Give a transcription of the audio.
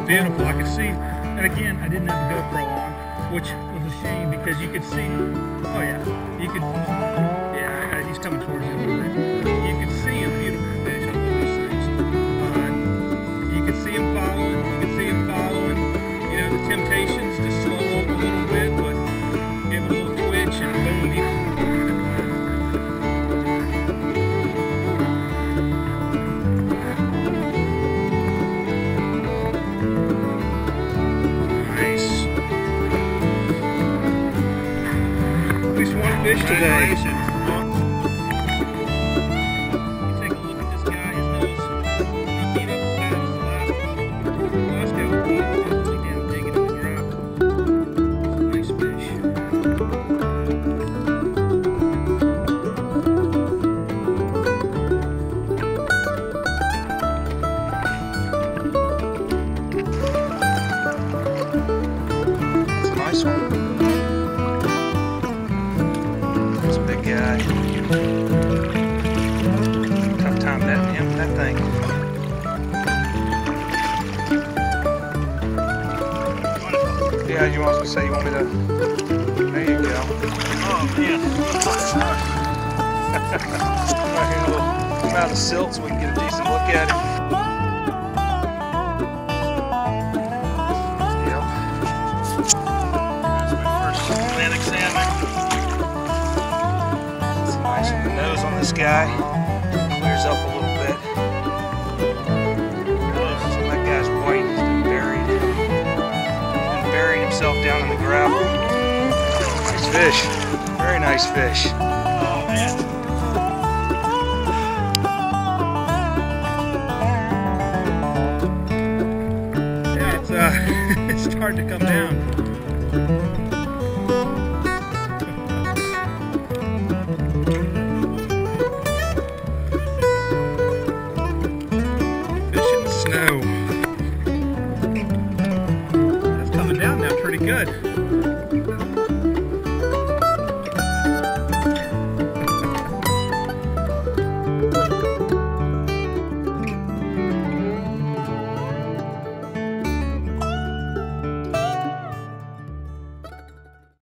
beautiful. I could see, and again, I didn't have the GoPro on, which was a shame because you could see, oh yeah, you could, yeah, he's coming towards you a little bit. You could see a beautiful fish on those things. You could see him following, you know, the temptations to slow up a little bit, but give it a little twitch and boom, fish today. You take a look at this guy, his nose not beat up as bad as the last one. The last guy was definitely down digging in the gravel. Nice fish. That's a nice one. Big guy. Tough time netting him, that thing. Yeah, you want to say you want me to? There you go. Oh, yeah. Right here, we'll come out of the silt so we can get a decent look at it. This guy clears up a little bit. So that guy's white. He's been buried. He's buried himself down in the gravel. Nice fish. Very nice fish. Oh man. Yeah, it's it's hard to come down.